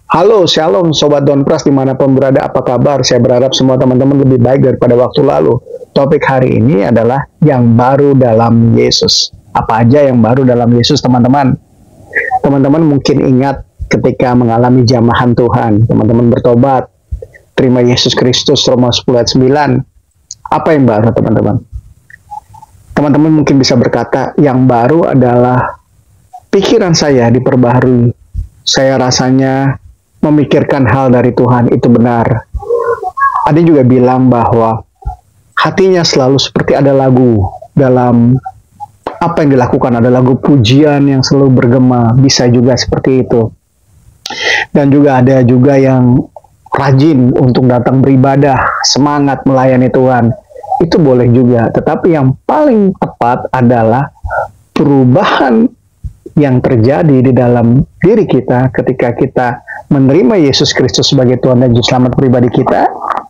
Halo, Shalom Sobat Donpras dimanapun berada, apa kabar? Saya berharap semua teman-teman lebih baik daripada waktu lalu. Topik hari ini adalah yang baru dalam Yesus. Apa aja yang baru dalam Yesus, teman-teman? Teman-teman mungkin ingat ketika mengalami jamahan Tuhan, teman-teman bertobat, terima Yesus Kristus, Roma 10 ayat 9. Apa yang baru, teman-teman? Teman-teman mungkin bisa berkata, yang baru adalah pikiran saya diperbaharui. Saya rasanya memikirkan hal dari Tuhan itu benar. Ada juga bilang bahwa hatinya selalu seperti ada lagu dalam apa yang dilakukan, ada lagu pujian yang selalu bergema, bisa juga seperti itu. Dan juga ada juga yang rajin untuk datang beribadah, semangat melayani Tuhan. Itu boleh juga, tetapi yang paling tepat adalah perubahan yang terjadi di dalam diri kita ketika kita menerima Yesus Kristus sebagai Tuhan dan Juru Selamat pribadi kita,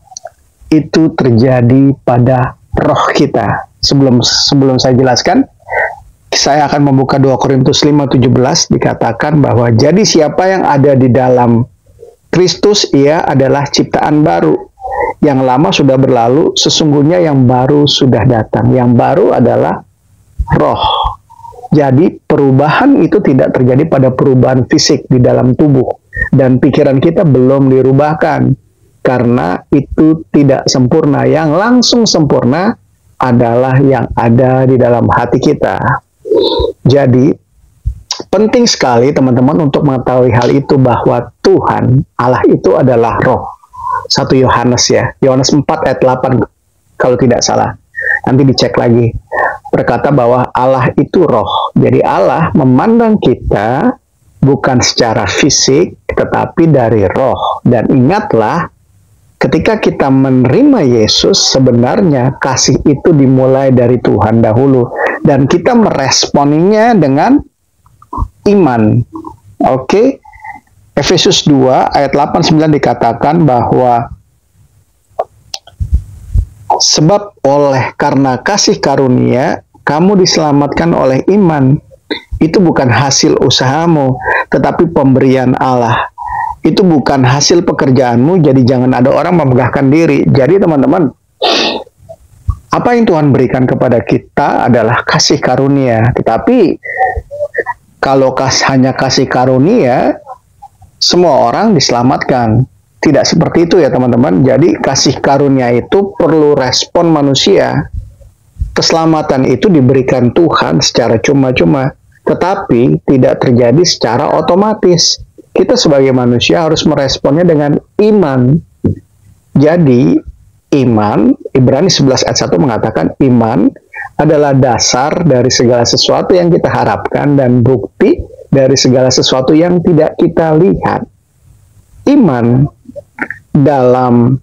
itu terjadi pada roh kita. Sebelum saya jelaskan, saya akan membuka 2 Korintus 5:17, dikatakan bahwa jadi siapa yang ada di dalam Kristus, ia adalah ciptaan baru. Yang lama sudah berlalu, sesungguhnya yang baru sudah datang. Yang baru adalah roh. Jadi perubahan itu tidak terjadi pada perubahan fisik di dalam tubuh. Dan pikiran kita belum dirubahkan. Karena itu tidak sempurna. Yang langsung sempurna adalah yang ada di dalam hati kita. Jadi penting sekali teman-teman untuk mengetahui hal itu, bahwa Tuhan Allah itu adalah roh. 1 Yohanes ya. Yohanes 4 ayat 8 kalau tidak salah. Nanti dicek lagi. Berkata bahwa Allah itu roh. Jadi Allah memandang kita bukan secara fisik, tetapi dari roh. Dan ingatlah, ketika kita menerima Yesus, sebenarnya kasih itu dimulai dari Tuhan dahulu. Dan kita meresponinya dengan iman. Oke? Efesus 2 ayat 8-9 dikatakan bahwa sebab karena kasih karunia, kamu diselamatkan oleh iman. Itu bukan hasil usahamu, tetapi pemberian Allah. Itu bukan hasil pekerjaanmu, jadi jangan ada orang memegahkan diri. Jadi teman-teman, apa yang Tuhan berikan kepada kita adalah kasih karunia. Tetapi, kalau hanya kasih karunia, semua orang diselamatkan. Tidak seperti itu ya teman-teman. Jadi kasih karunia itu perlu respon manusia. Keselamatan itu diberikan Tuhan secara cuma-cuma, tetapi tidak terjadi secara otomatis. Kita sebagai manusia harus meresponnya dengan iman. Jadi iman, Ibrani 11 ayat 1 mengatakan iman adalah dasar dari segala sesuatu yang kita harapkan dan bukti dari segala sesuatu yang tidak kita lihat. Iman dalam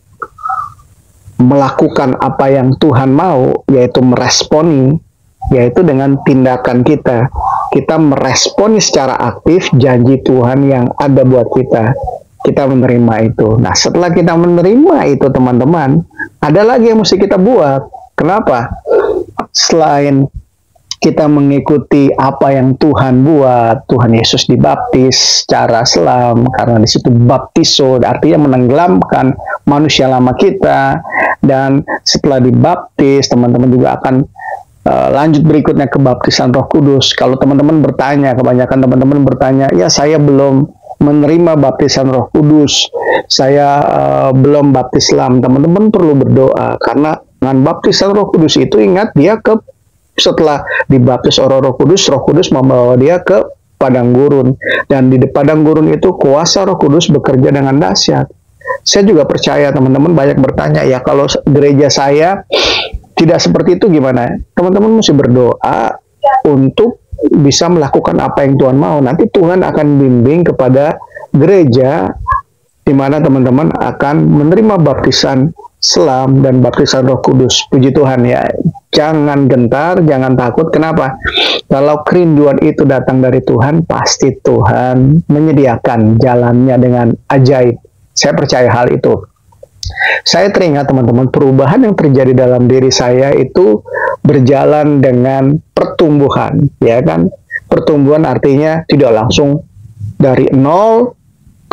melakukan apa yang Tuhan mau, yaitu meresponi, yaitu dengan tindakan kita. Kita meresponi secara aktif janji Tuhan yang ada buat kita. Kita menerima itu. Nah, setelah kita menerima itu teman-teman, ada lagi yang mesti kita buat. Kenapa? Selain kita mengikuti apa yang Tuhan buat, Tuhan Yesus dibaptis secara Islam, karena di situ baptiso artinya menenggelamkan manusia lama kita. Dan setelah dibaptis, teman-teman juga akan lanjut berikutnya ke baptisan Roh Kudus. Kalau teman-teman bertanya, kebanyakan teman-teman bertanya, ya saya belum menerima baptisan Roh Kudus, saya belum baptis Islam. Teman-teman perlu berdoa, karena dengan baptisan Roh Kudus itu, ingat, dia setelah dibaptis oleh Roh Kudus membawa dia ke padang gurun. Dan di padang gurun itu kuasa Roh Kudus bekerja dengan dahsyat. Saya juga percaya teman-teman banyak bertanya, ya kalau gereja saya tidak seperti itu gimana? Teman-teman mesti berdoa untuk bisa melakukan apa yang Tuhan mau. Nanti Tuhan akan bimbing kepada gereja di mana teman-teman akan menerima baptisan Islam dan baptisan Roh Kudus. Puji Tuhan ya. Jangan gentar, jangan takut. Kenapa? Kalau kerinduan itu datang dari Tuhan, pasti Tuhan menyediakan jalannya dengan ajaib. Saya percaya hal itu. Saya teringat teman-teman, perubahan yang terjadi dalam diri saya itu berjalan dengan pertumbuhan, ya kan? Pertumbuhan artinya tidak langsung dari nol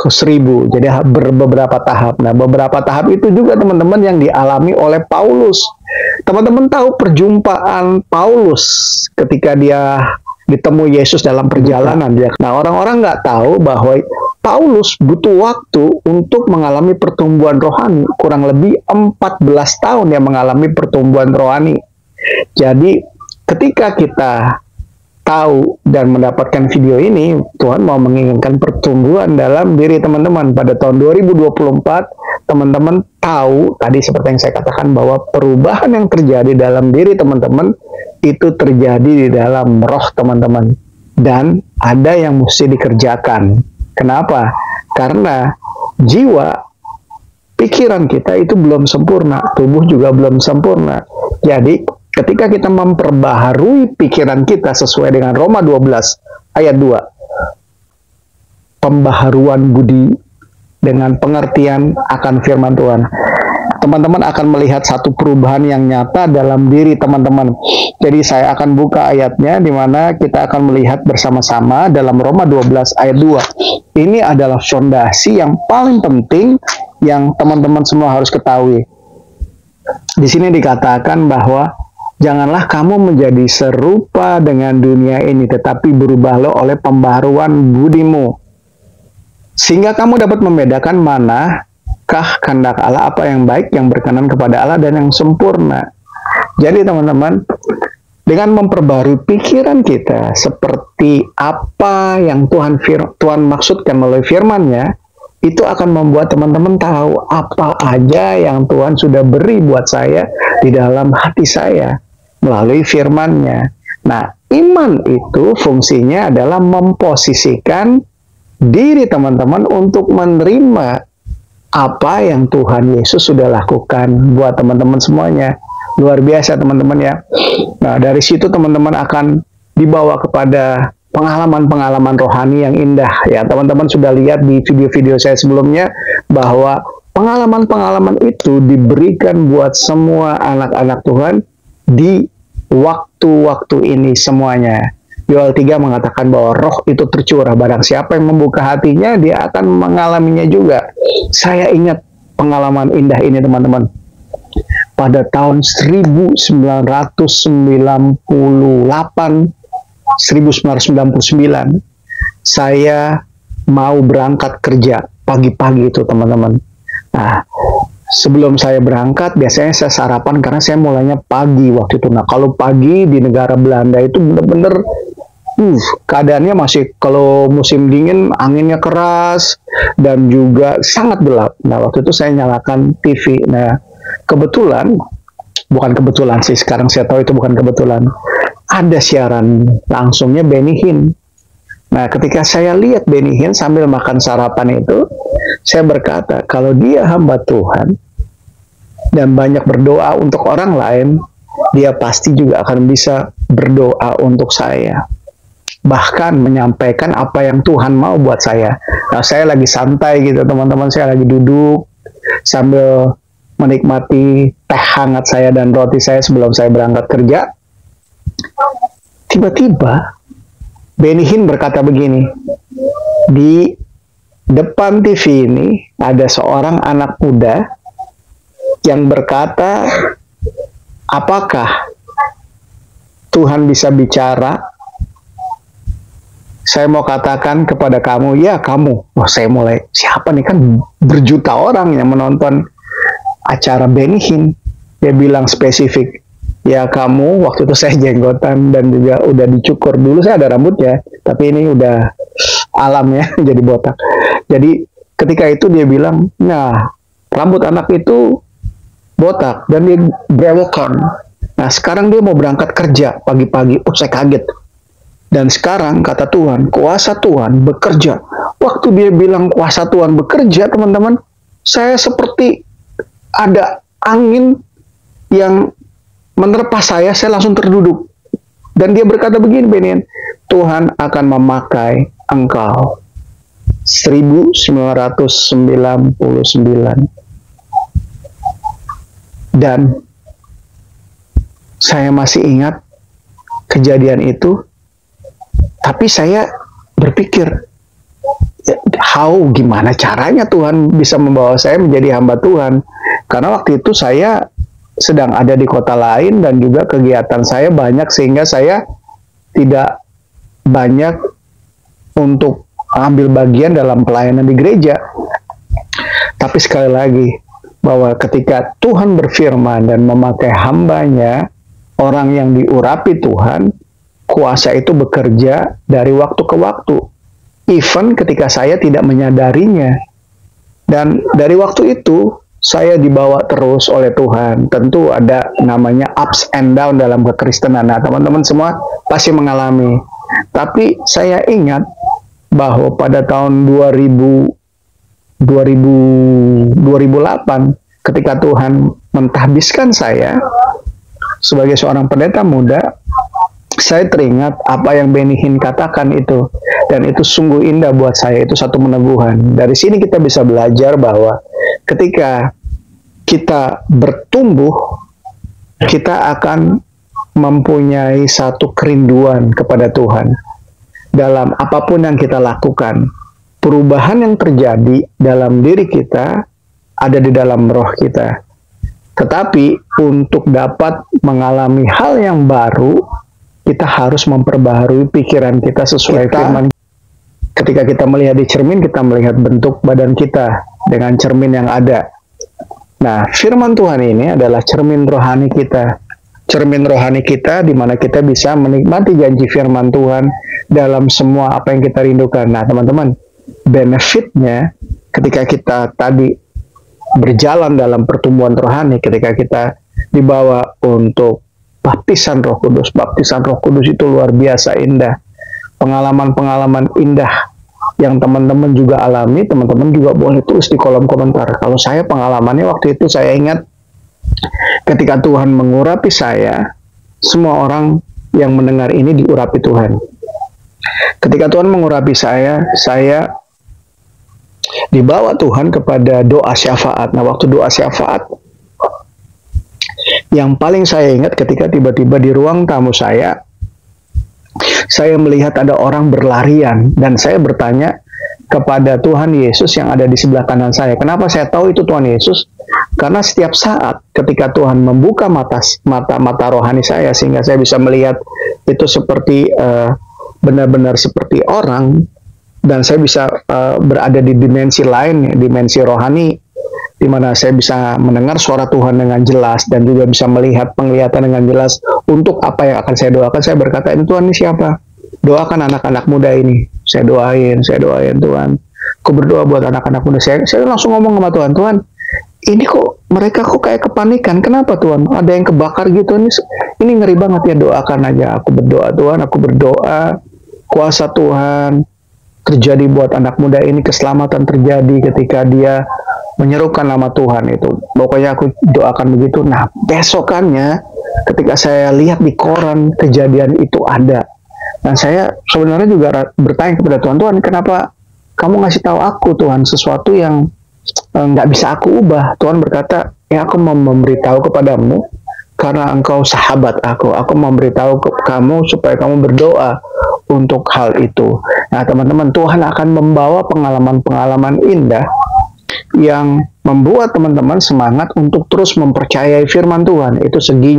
ke 1000. Jadi beberapa tahap. Nah, beberapa tahap itu juga teman-teman yang dialami oleh Paulus. Teman-teman tahu perjumpaan Paulus ketika dia ditemu Yesus dalam perjalanan dia. Nah, orang-orang nggak tahu bahwa Paulus butuh waktu untuk mengalami pertumbuhan rohani. Kurang lebih 14 tahun dia mengalami pertumbuhan rohani. Jadi, ketika kita tahu dan mendapatkan video ini, Tuhan mau menginginkan pertumbuhan dalam diri teman-teman. Pada tahun 2024, teman-teman tahu, tadi seperti yang saya katakan, bahwa perubahan yang terjadi dalam diri teman-teman, itu terjadi di dalam roh teman-teman. Dan ada yang mesti dikerjakan. Kenapa? Karena jiwa, pikiran kita itu belum sempurna, tubuh juga belum sempurna. Jadi, ketika kita memperbaharui pikiran kita sesuai dengan Roma 12 ayat 2, pembaharuan budi dengan pengertian akan firman Tuhan, teman-teman akan melihat satu perubahan yang nyata dalam diri teman-teman. Jadi saya akan buka ayatnya di mana kita akan melihat bersama-sama dalam Roma 12 ayat 2. Ini adalah fondasi yang paling penting yang teman-teman semua harus ketahui. Di sini dikatakan bahwa janganlah kamu menjadi serupa dengan dunia ini, tetapi berubahlah oleh pembaharuan budimu, sehingga kamu dapat membedakan manakah kehendak Allah, apa yang baik, yang berkenan kepada Allah, dan yang sempurna. Jadi teman-teman, dengan memperbarui pikiran kita seperti apa yang Tuhan maksudkan melalui firman-Nya, itu akan membuat teman-teman tahu apa aja yang Tuhan sudah beri buat saya di dalam hati saya melalui firman-Nya. Nah, iman itu fungsinya adalah memposisikan diri teman-teman untuk menerima apa yang Tuhan Yesus sudah lakukan buat teman-teman semuanya. Luar biasa teman-teman ya. Nah, dari situ teman-teman akan dibawa kepada pengalaman-pengalaman rohani yang indah. Ya, teman-teman sudah lihat di video-video saya sebelumnya bahwa pengalaman-pengalaman itu diberikan buat semua anak-anak Tuhan di waktu-waktu ini semuanya. Yoel 3 mengatakan bahwa roh itu tercurah. Barang siapa yang membuka hatinya, dia akan mengalaminya juga. Saya ingat pengalaman indah ini teman-teman. Pada tahun 1999, saya mau berangkat kerja pagi-pagi itu teman-teman. Nah, sebelum saya berangkat, biasanya saya sarapan karena saya mulainya pagi waktu itu. Nah, kalau pagi di negara Belanda itu benar-benar keadaannya masih, kalau musim dingin anginnya keras dan juga sangat gelap. Nah, waktu itu saya nyalakan TV. Nah, bukan kebetulan sih, sekarang saya tahu itu bukan kebetulan. Ada siaran langsungnya Benny Hinn. Nah, ketika saya lihat Benny Hinn sambil makan sarapan itu, saya berkata, kalau dia hamba Tuhan dan banyak berdoa untuk orang lain, dia pasti juga akan bisa berdoa untuk saya. Bahkan menyampaikan apa yang Tuhan mau buat saya. Nah, saya lagi santai gitu teman-teman, saya lagi duduk sambil menikmati teh hangat saya dan roti saya sebelum saya berangkat kerja. Tiba-tiba Benny Hinn berkata begini, di depan TV ini ada seorang anak muda yang berkata, apakah Tuhan bisa bicara? Saya mau katakan kepada kamu, ya kamu. Wah, saya mulai, siapa nih, kan berjuta orang yang menonton acara Benny Hinn. Dia bilang spesifik, ya kamu. Waktu itu saya jenggotan dan juga udah dicukur. Dulu saya ada rambutnya, tapi ini udah alam ya, jadi botak. Jadi ketika itu dia bilang, nah rambut anak itu botak dan dia brewokan. Nah sekarang dia mau berangkat kerja pagi-pagi. Oh, saya kaget. Dan sekarang kata Tuhan, kuasa Tuhan bekerja. Waktu dia bilang kuasa Tuhan bekerja, teman-teman, saya seperti ada angin yang menerpa saya langsung terduduk. Dan dia berkata begini, Benny Hinn, Tuhan akan memakai engkau. 1999. Dan saya masih ingat kejadian itu. Tapi saya berpikir, gimana caranya Tuhan bisa membawa saya menjadi hamba Tuhan. Karena waktu itu saya sedang ada di kota lain dan juga kegiatan saya banyak sehingga saya tidak banyak untuk ambil bagian dalam pelayanan di gereja. Tapi sekali lagi, bahwa ketika Tuhan berfirman dan memakai hambanya, orang yang diurapi Tuhan, kuasa itu bekerja dari waktu ke waktu. Even ketika saya tidak menyadarinya. Dan dari waktu itu, saya dibawa terus oleh Tuhan. Tentu ada namanya ups and down dalam kekristenan. Nah, teman-teman semua pasti mengalami. Tapi saya ingat bahwa pada tahun 2008, ketika Tuhan mentahbiskan saya sebagai seorang pendeta muda, saya teringat apa yang Benny Hinn katakan itu, dan itu sungguh indah buat saya. Itu satu meneguhan. Dari sini kita bisa belajar bahwa ketika kita bertumbuh, kita akan mempunyai satu kerinduan kepada Tuhan dalam apapun yang kita lakukan. Perubahan yang terjadi dalam diri kita ada di dalam roh kita. Tetapi untuk dapat mengalami hal yang baru, kita harus memperbaharui pikiran kita sesuai firman. Ketika kita melihat di cermin, kita melihat bentuk badan kita dengan cermin yang ada. Nah, firman Tuhan ini adalah cermin rohani kita. Cermin rohani kita di mana kita bisa menikmati janji firman Tuhan dalam semua apa yang kita rindukan. Nah, teman-teman, benefitnya ketika kita tadi berjalan dalam pertumbuhan rohani, ketika kita dibawa untuk baptisan Roh Kudus. Baptisan Roh Kudus itu luar biasa indah. Pengalaman-pengalaman indah yang teman-teman juga alami, teman-teman juga boleh tulis di kolom komentar. Kalau saya pengalamannya waktu itu, saya ingat ketika Tuhan mengurapi saya, semua orang yang mendengar ini diurapi Tuhan. Ketika Tuhan mengurapi saya dibawa Tuhan kepada doa syafaat. Nah, waktu doa syafaat, yang paling saya ingat ketika tiba-tiba di ruang tamu saya melihat ada orang berlarian, dan saya bertanya kepada Tuhan Yesus yang ada di sebelah kanan saya. Kenapa saya tahu itu Tuhan Yesus? Karena setiap saat ketika Tuhan membuka mata rohani saya, sehingga saya bisa melihat itu seperti benar-benar seperti orang, dan saya bisa berada di dimensi lain, dimensi rohani, di mana saya bisa mendengar suara Tuhan dengan jelas dan juga bisa melihat penglihatan dengan jelas untuk apa yang akan saya doakan. Saya berkata, ini Tuhan, ini siapa? Doakan anak-anak muda ini. Saya doain Tuhan. Aku berdoa buat anak-anak muda. Saya langsung ngomong sama Tuhan, Tuhan, ini kok mereka kayak kepanikan. Kenapa Tuhan? Ada yang kebakar gitu. Ini ngeri banget ya, doakan aja. Aku berdoa Tuhan, aku berdoa. Kuasa Tuhan terjadi buat anak muda ini, keselamatan terjadi ketika dia menyerukan nama Tuhan itu. Pokoknya aku doakan begitu. Nah, besokannya ketika saya lihat di koran kejadian itu ada. Dan saya sebenarnya juga bertanya kepada Tuhan, Tuhan, kenapa kamu ngasih tahu aku Tuhan sesuatu yang nggak bisa aku ubah? Tuhan berkata, ya aku mau memberitahu kepadamu karena engkau sahabat aku. Aku memberitahu kamu supaya kamu berdoa untuk hal itu. Nah, teman-teman, Tuhan akan membawa pengalaman-pengalaman indah yang membuat teman-teman semangat untuk terus mempercayai firman Tuhan. Itu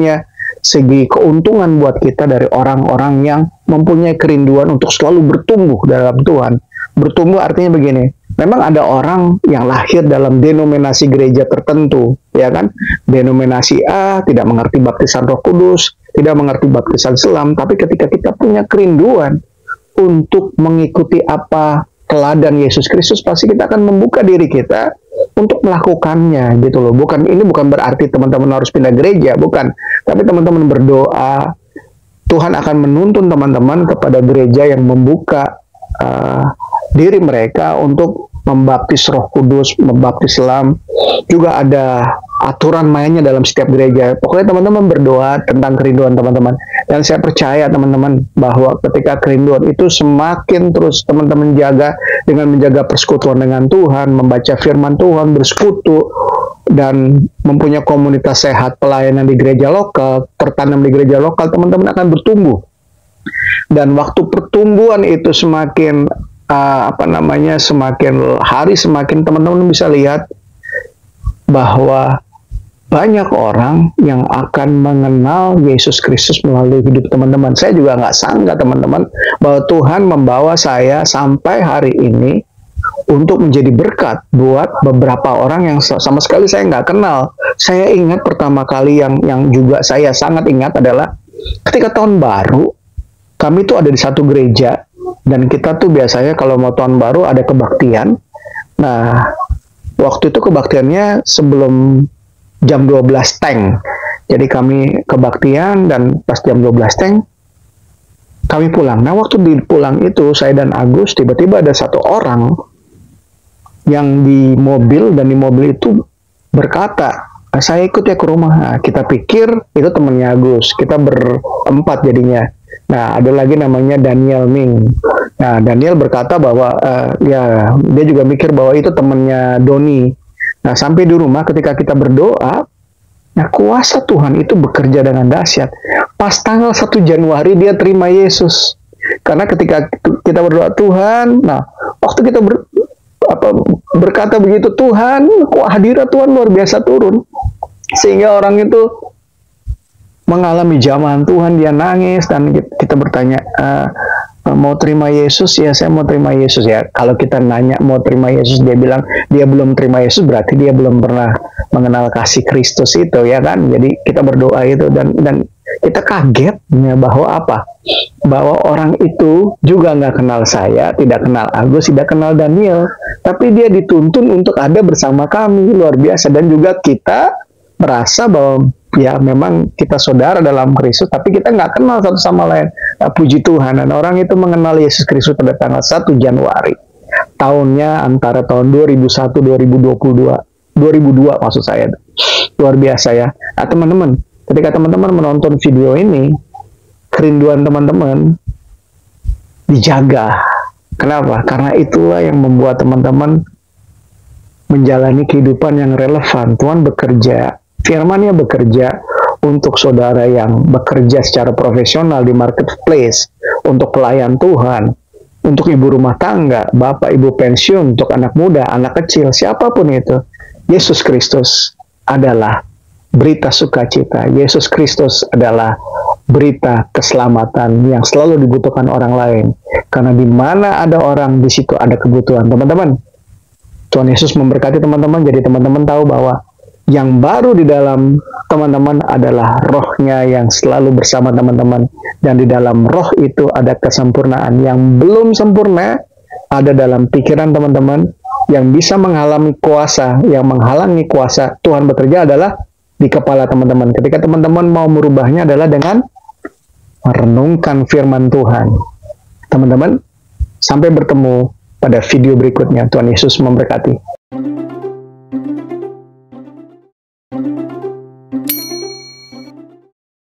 segi keuntungan buat kita dari orang-orang yang mempunyai kerinduan untuk selalu bertumbuh dalam Tuhan. Bertumbuh artinya begini, memang ada orang yang lahir dalam denominasi gereja tertentu, ya kan? Denominasi A tidak mengerti baptisan Roh Kudus, tidak mengerti baptisan selam, tapi ketika kita punya kerinduan untuk mengikuti apa teladan Yesus Kristus, pasti kita akan membuka diri kita untuk melakukannya, gitu loh. Ini bukan berarti teman-teman harus pindah gereja, bukan. Tapi teman-teman berdoa, Tuhan akan menuntun teman-teman kepada gereja yang membuka diri mereka untuk membaptis Roh Kudus, membaptis selam. Juga ada aturan mainnya dalam setiap gereja. Pokoknya teman-teman berdoa tentang kerinduan teman-teman. Dan saya percaya teman-teman bahwa ketika kerinduan itu semakin terus teman-teman jaga dengan menjaga persekutuan dengan Tuhan, membaca firman Tuhan, bersekutu, dan mempunyai komunitas sehat, pelayanan di gereja lokal, tertanam di gereja lokal, teman-teman akan bertumbuh. Dan waktu pertumbuhan itu semakin semakin hari semakin teman-teman bisa lihat bahwa banyak orang yang akan mengenal Yesus Kristus melalui hidup teman-teman. Saya juga nggak sangka teman-teman bahwa Tuhan membawa saya sampai hari ini untuk menjadi berkat buat beberapa orang yang sama sekali saya nggak kenal. Saya ingat pertama kali yang juga saya sangat ingat adalah ketika tahun baru, kami tuh ada di satu gereja, dan kita tuh biasanya kalau mau tahun baru ada kebaktian. Nah, waktu itu kebaktiannya sebelum jam 12 teng. Jadi kami kebaktian dan pas jam 12 teng kami pulang. Nah, waktu di pulang itu saya dan Agus tiba-tiba ada satu orang yang di mobil, dan di mobil itu berkata, saya ikut ya ke rumah. Nah, kita pikir itu temannya Agus. Kita berempat jadinya. Nah, ada lagi namanya Daniel Ming. Nah, Daniel berkata bahwa ya dia juga mikir bahwa itu temannya Doni. Nah, sampai di rumah ketika kita berdoa, nah kuasa Tuhan itu bekerja dengan dahsyat. Pas tanggal 1 Januari dia terima Yesus. Karena ketika kita berdoa Tuhan, nah waktu kita berkata begitu, Tuhan, hadirat Tuhan luar biasa turun. Sehingga orang itu mengalami jamahan Tuhan, dia nangis, dan kita bertanya, mau terima Yesus? Ya, saya mau terima Yesus ya. Kalau kita nanya mau terima Yesus, dia bilang dia belum terima Yesus, berarti dia belum pernah mengenal kasih Kristus itu, ya kan? Jadi kita berdoa itu, dan kita kaget ya, bahwa apa? Bahwa orang itu juga nggak kenal saya, tidak kenal Agus, tidak kenal Daniel, tapi dia dituntun untuk ada bersama kami, luar biasa. Dan juga kita merasa bahwa ya memang kita saudara dalam Kristus, tapi kita nggak kenal satu sama lain. Nah, puji Tuhan, dan orang itu mengenal Yesus Kristus pada tanggal 1 Januari. Tahunnya antara tahun 2001, 2002 maksud saya. Luar biasa ya. Nah, teman-teman, ketika teman-teman menonton video ini, kerinduan teman-teman dijaga. Kenapa? Karena itulah yang membuat teman-teman menjalani kehidupan yang relevan. Tuhan bekerja, firman-Nya bekerja untuk saudara yang bekerja secara profesional di marketplace, untuk pelayan Tuhan, untuk ibu rumah tangga, bapak ibu pensiun, untuk anak muda, anak kecil, siapapun itu. Yesus Kristus adalah berita sukacita. Yesus Kristus adalah berita keselamatan yang selalu dibutuhkan orang lain. Karena di mana ada orang, di situ ada kebutuhan. Teman-teman, Tuhan Yesus memberkati teman-teman. Jadi teman-teman tahu bahwa yang baru di dalam teman-teman adalah rohnya yang selalu bersama teman-teman. Dan di dalam roh itu ada kesempurnaan. Yang belum sempurna ada dalam pikiran teman-teman. Yang bisa menghalangi kuasa Tuhan bekerja adalah di kepala teman-teman. Ketika teman-teman mau merubahnya adalah dengan merenungkan firman Tuhan. Teman-teman, sampai bertemu pada video berikutnya. Tuhan Yesus memberkati.